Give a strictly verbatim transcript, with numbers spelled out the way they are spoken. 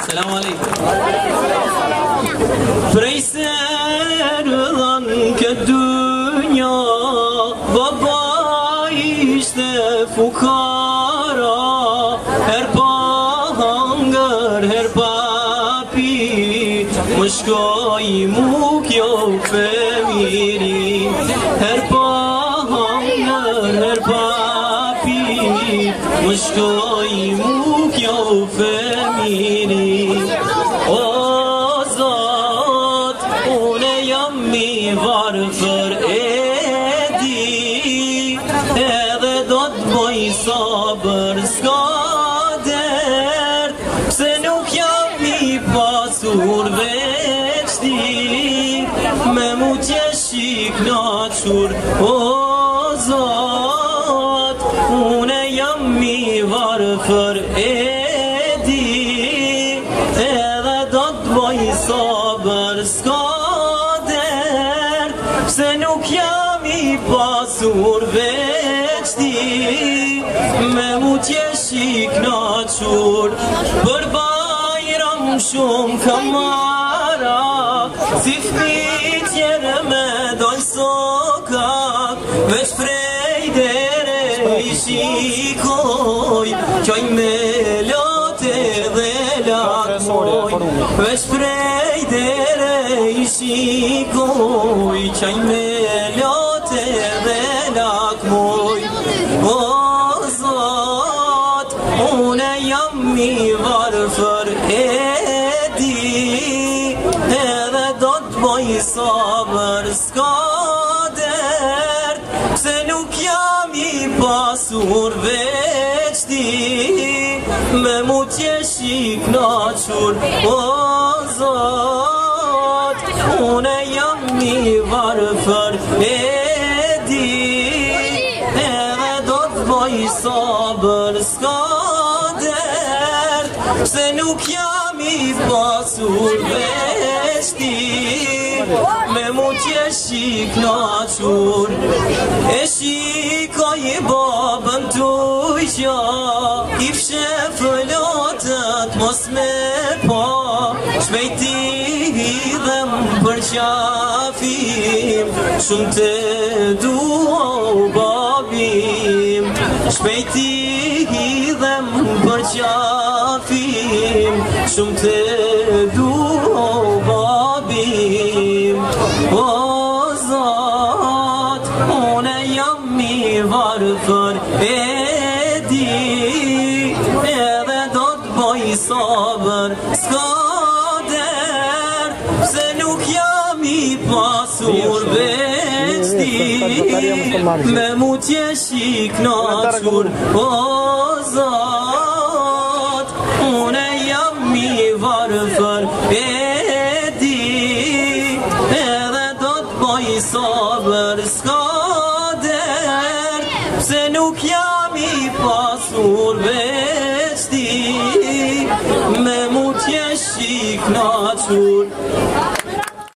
Selam aleyküm. Preyserlan ke dünya baba işte fukara her pahangar her papi muşkoy muk yok femiri her pahangar her papi muşkoy muk yok femiri Ozat une yammi var för edi edhe do t'boj sabër s'ka dert pse nuk jam i pasur veç ti me mu t'jesh i knaqur o Zot une jam i varfër edi edhe do t'boj sabër s'ka dert pse nuk jam i pasur veç ti me mu t'jesh i knaqur për bajram shumë kamara si fmit jere me doj sokak veç prej dere i shikoj qoj me lote dhe lakmoj veç prej dere i shikoj qoj me lote dhe lakmoj o Zot une jam i varfër edi edhe do t'boj sabër s'ka dert pse nuk jam i pasur veç ti me mu t'jesh i knaqur o Zot une jam i varfër edi edhe do t'boj sabër s'ka dert pse nuk jam i pasur veç ti me mu t'jesh i knaqur e shikoj babën tujqa i fshe fëlotët mos me pa shpejti hidhem për qafim shumë te dua o babim shpejti hidhem për qafim shumë te dua o babim o Zot une jam i varfër edi edhe do t'boj sabër s'ka dert pse nuk jam i pasur veç ti me mu t'jesh i knaqur o Zot une jam i varfër edi edhe do t'boj sabër s'ka dert pse nuk jam i pasur veç ti me mu t'jesh i knaqur